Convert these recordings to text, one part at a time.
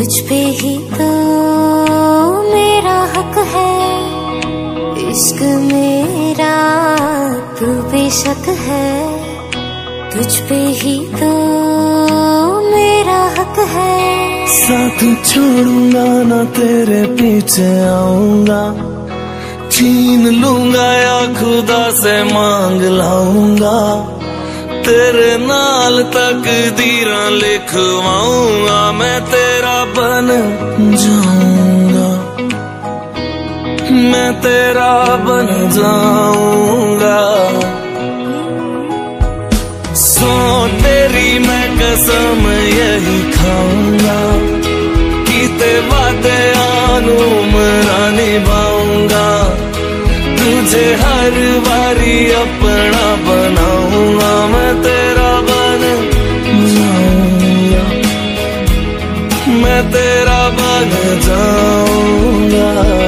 तुझ पे ही तो मेरा हक है, इश्क मेरा तू बेशक है। तुझ पे ही तो मेरा हक है। साथ छोड़ूंगा ना तेरे पीछे आऊंगा, छीन लूंगा या खुदा से मांग लाऊंगा। तेरे नाल तकदीरां लिखवाऊंगा, मैं तेरा बन जाऊंगा, मैं तेरा बन जाऊंगा। सो तेरी मैं कसम यही खाऊंगा, कीते वादे आनू मरा निभाऊंगा। तुझे हर बारी अपना बनाऊंगा, मैं तेरा बन जाऊंगा, मैं तेरा बन जाऊंगा।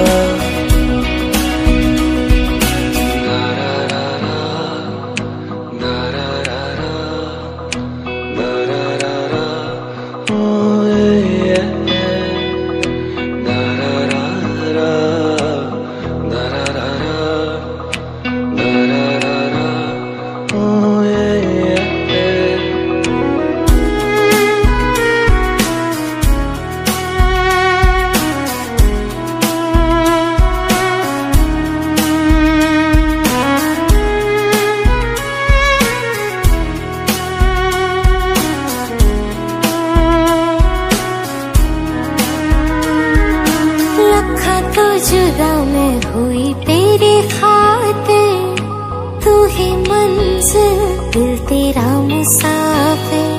जुदा मैं हुई तेरे खातिर, तू ही मंजिल दिल तेरा मुसाफिर।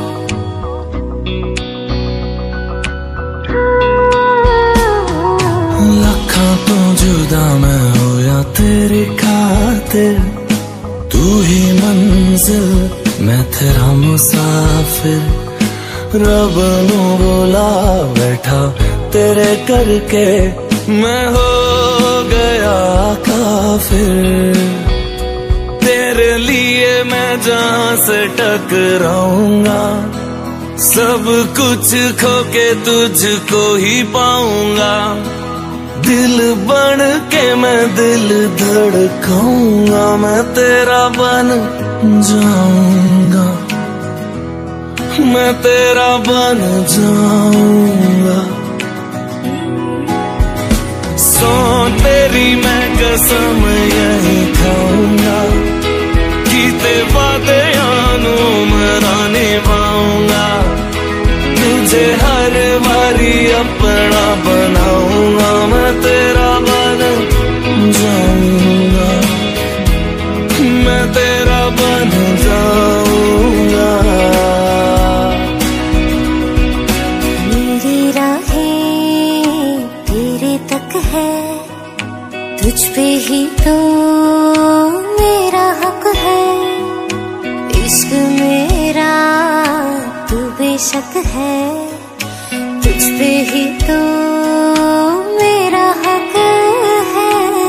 लखा तो जुदा मैं होया तेरे खातिर, तू ही मंजिल मैं तेरा मुसाफिर। रब नू बोला बैठा तेरे करके, मैं हो गया काफिर। तेरे लिए मैं जहां से टकराऊंगा, सब कुछ खो के तुझको ही पाऊंगा। दिल बन के मैं दिल धड़काऊंगा, मैं तेरा बन जाऊंगा, मैं तेरा बन जाऊंगा। सो तेरी मैं कसम यही खाऊंगा, कीते वादे आनू मरा निभाऊंगा। तुझे हर बारी अपना बनाऊंगा, मैं तेरा बन जाऊंगा, मैं तेरा बन जाऊंगा। मेरी राहें तेरे तक है, तुझ पे ही तो मेरा हक है। इश्क मेरा तू बेशक है, तुझ पे ही तो मेरा हक है।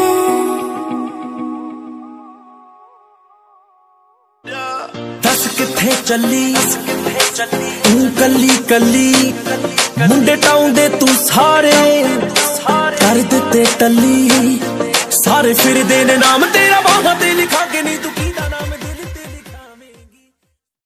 दस किथे चली तू कली कली, मुंडे टाउंदे तू सारे कर दिते टली। सारे फिरदे ने नाम ते